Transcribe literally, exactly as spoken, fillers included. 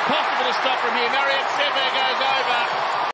Impossible to stop from here. Marion Seve goes over.